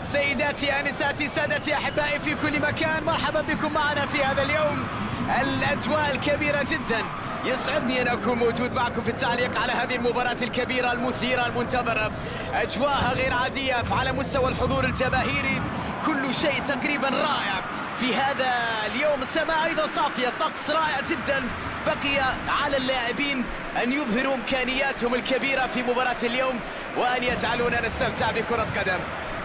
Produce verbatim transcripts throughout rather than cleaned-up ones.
سيداتي انساتي سادتي احبائي في كل مكان، مرحبا بكم معنا في هذا اليوم. الاجواء الكبيره جدا، يسعدني ان اكون موجود معكم في التعليق على هذه المباراه الكبيره المثيره المنتظره. اجواءها غير عاديه على مستوى الحضور الجماهيري، كل شيء تقريبا رائع في هذا اليوم. السماء ايضا صافيه، الطقس رائع جدا. بقي على اللاعبين ان يظهروا امكانياتهم الكبيره في مباراه اليوم وان يجعلونا نستمتع بكره قدم.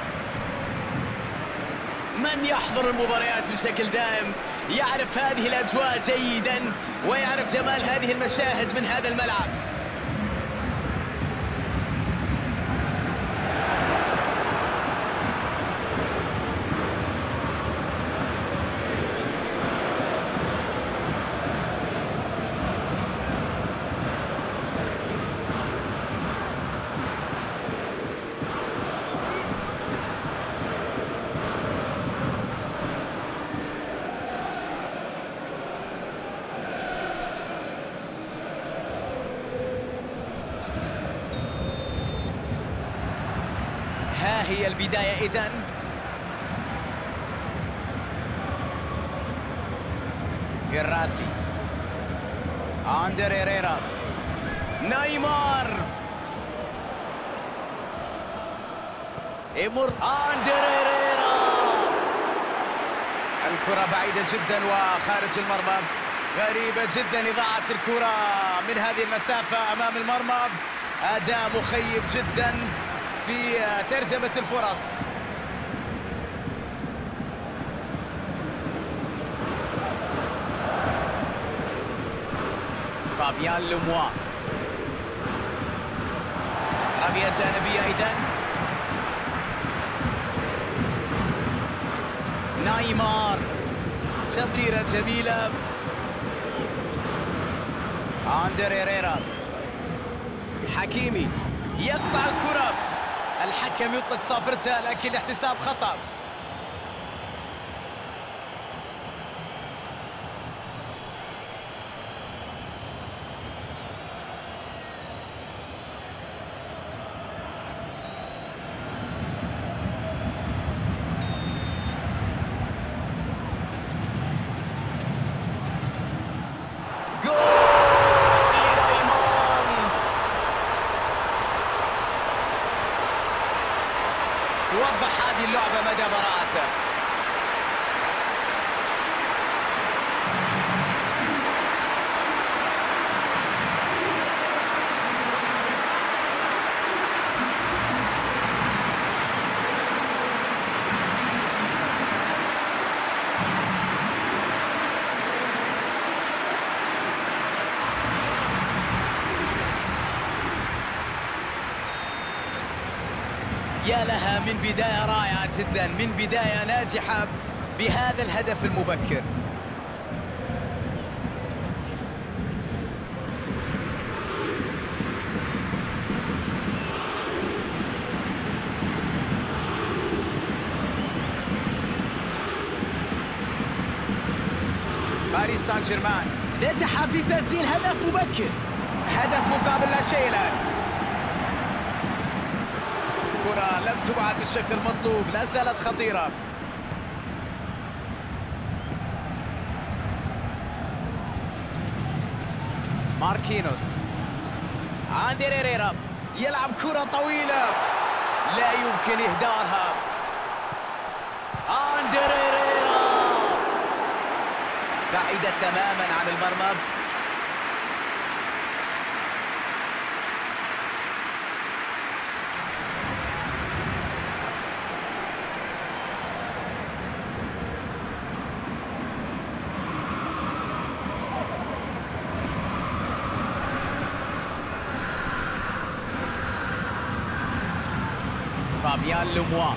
من يحضر المباريات بشكل دائم يعرف هذه الأجواء جيدا ويعرف جمال هذه المشاهد من هذا الملعب. ها هي البداية إذن. فيراتي، أندر هيريرا، نيمار، يمر أندر هيريرا، الكرة بعيدة جدا وخارج المرمى. غريبة جدا إضاعة الكرة من هذه المسافة أمام المرمى. أداء مخيب جدا في ترجمة الفرص. فابيان لوموا، رمية جانبية إذن. نيمار، تمريرة جميلة. أندر هيريرا، حكيمي يقطع الكرة، الحكم يطلق صافرته لكن الاحتساب خطأ. توضح هذه اللعبة مدى براءته. يا لها من بداية رائعة جدا، من بداية ناجحة بهذا الهدف المبكر. باريس سان جيرمان نجح في تسجيل هدف مبكر، هدف مقابل لا شيء الآن. الكرة لم تبعد بالشكل المطلوب، لا زالت خطيرة. ماركينوس، أندر هيريرا يلعب كرة طويلة لا يمكن إهدارها. أندر هيريرا بعيدة تماما عن المرمى. فابيان لوموا،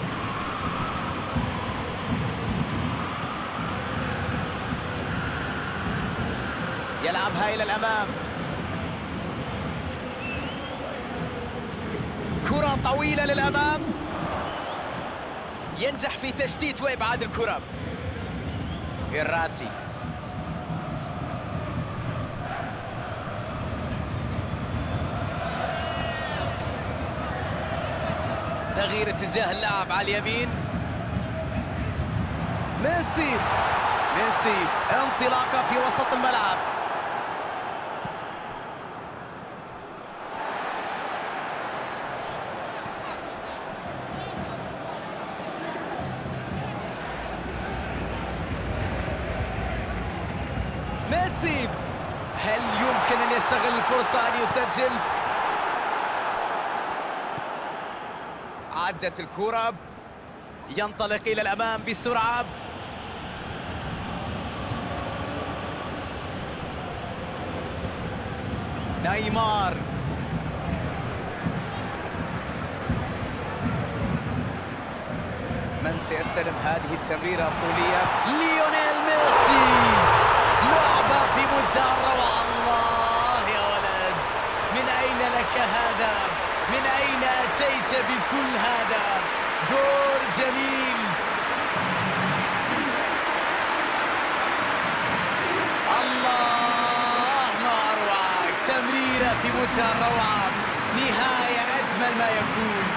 يلعبها إلى الأمام، كرة طويلة للأمام، ينجح في تشتيت وإبعاد الكرة. فيراتي، تغيير اتجاه اللعب على اليمين. ميسي ميسي انطلاقة في وسط الملعب. ميسي هل يمكن أن يستغل الفرصة أن يسجل؟ عدت الكرة، ينطلق إلى الأمام بسرعة. نيمار من سيستلم هذه التمريرة الطولية؟ ليونيل ميسي. لعبة في منتهى الروعة. الله يا ولد، من أين لك هذا؟ من أين أتيت بكل هذا؟ جول جميل. الله ما أروعك، تمريرة في منتهى الروعة، نهاية أجمل ما يكون.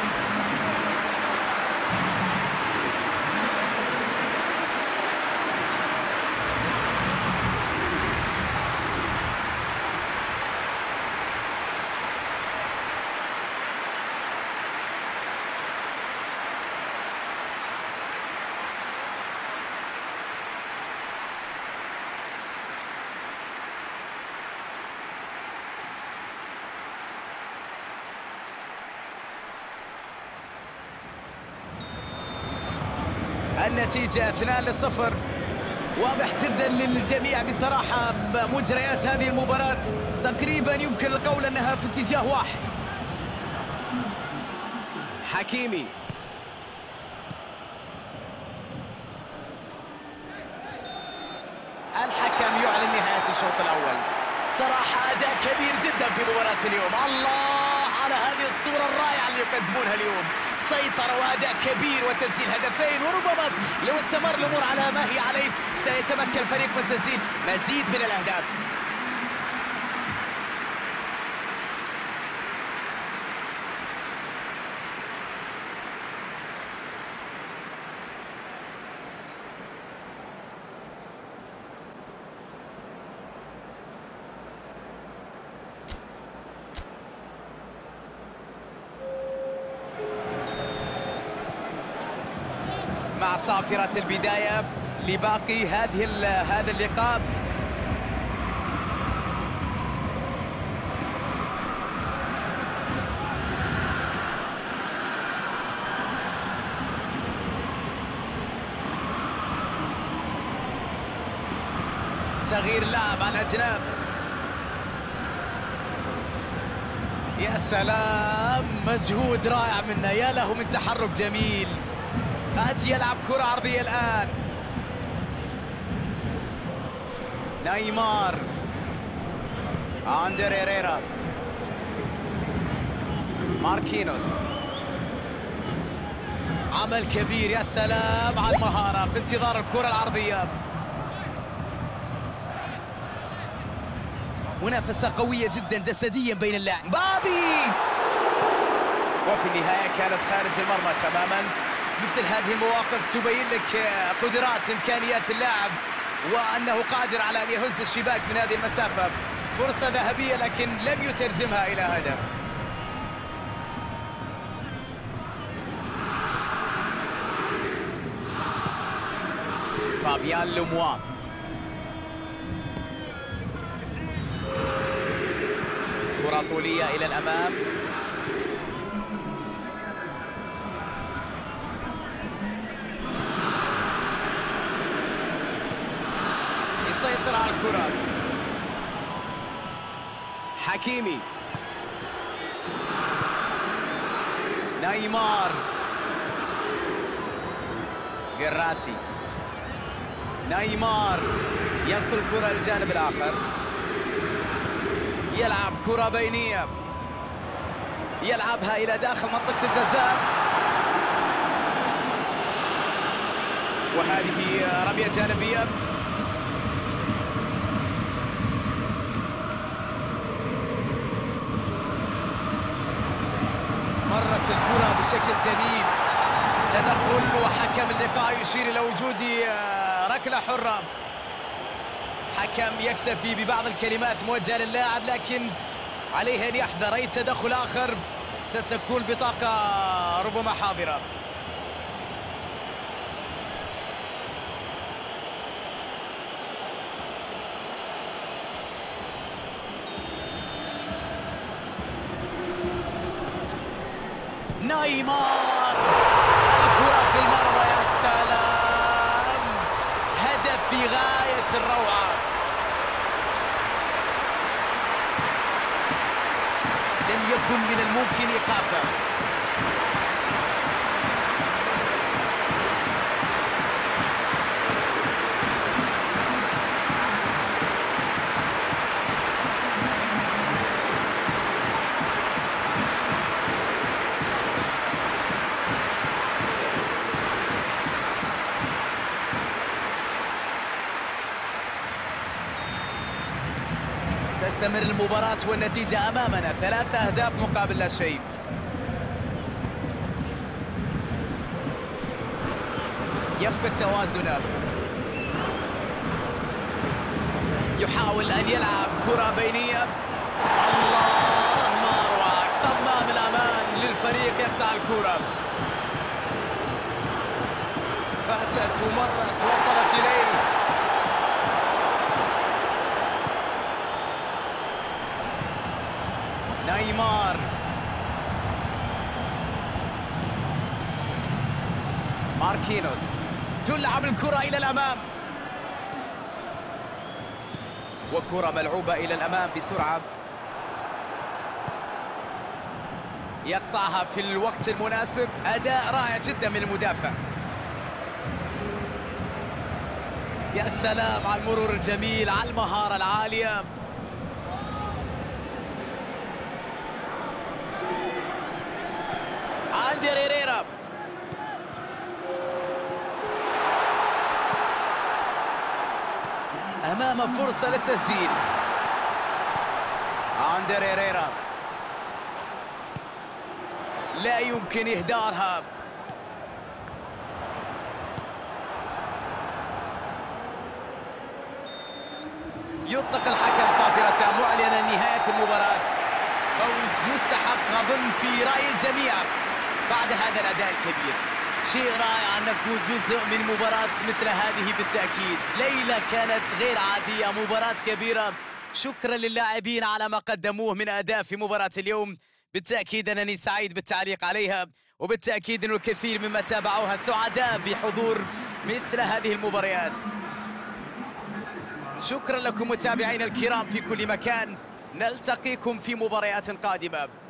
النتيجة اثنان لصفر. واضح جدا للجميع بصراحة مجريات هذه المباراة تقريبا يمكن القول أنها في اتجاه واحد. حكيمي الحكم يعلن نهاية الشوط الأول. صراحة أداء كبير جدا في مباراة اليوم. الله على هذه الصورة الرائعة اللي يقدمونها اليوم، سيطرة وأداء كبير وتسجيل هدفين، وربما لو استمر الأمور على ما هي عليه سيتمكن الفريق من تسجيل مزيد من الأهداف. مع صافرة البداية لباقي هذه هذا اللقاء. تغيير لاعب على الأجناب. يا سلام، مجهود رائع منه، يا له من تحرك جميل. قد يلعب كرة عرضية الآن. نيمار، أندر هيريرا، ماركينوس، عمل كبير. يا سلام على المهارة في انتظار الكرة العرضية. منافسة قوية جدا جسديا بين اللاعب. مبابي، وفي النهاية كانت خارج المرمى تماما. مثل هذه المواقف تبين لك قدرات إمكانيات اللاعب وأنه قادر على أن يهز الشباك من هذه المسافة. فرصة ذهبية لكن لم يترجمها إلى هدف. فابيان لوموا، كرة طولية إلى الأمام. يسيطر على الكرة. حكيمي، نيمار، فيراتي، نيمار ينقل الكرة للجانب الآخر. يلعب كرة بينية، يلعبها إلى داخل منطقة الجزاء، وهذه رمية جانبية. مرت الكرة بشكل بشكل جميل. تدخل وحكم اللقاء يشير إلى وجود ركلة حرة. حكم يكتفي ببعض الكلمات موجهة للاعب، لكن عليه أن يحذر أي تدخل آخر ستكون بطاقة ربما حاضرة. نيمار، الكرة في المرمى، يا سلام، هدف في غاية الروعة. لم يكن من الممكن إيقافه. تستمر المباراة والنتيجة أمامنا، ثلاثة أهداف مقابل لا شيء. يفقد توازنه، يحاول أن يلعب كرة بينية. الله، ما أروع، صمام الأمان للفريق يقطع الكرة. فاتت ومرت وصلت إليه. نيمار، ماركينوس، تلعب الكرة إلى الأمام، وكرة ملعوبة إلى الأمام بسرعة. يقطعها في الوقت المناسب. أداء رائع جدا من المدافع. يا سلام على المرور الجميل، على المهارة العالية. أندر هيريرا، أمام فرصة للتسجيل. أندر هيريرا لا يمكن إهدارها. يطلق الحكم صافرة معلنا نهاية المباراة. فوز مستحق أظن في رأي الجميع بعد هذا الأداء الكبير. شيء رائع أن نكون جزء من مباراة مثل هذه بالتأكيد. ليلة كانت غير عادية، مباراة كبيرة. شكرا للاعبين على ما قدموه من أداء في مباراة اليوم. بالتأكيد أنني سعيد بالتعليق عليها، وبالتأكيد أن الكثير ممن تابعوها سعداء بحضور مثل هذه المباريات. شكرا لكم متابعينا الكرام في كل مكان. نلتقيكم في مباريات قادمة.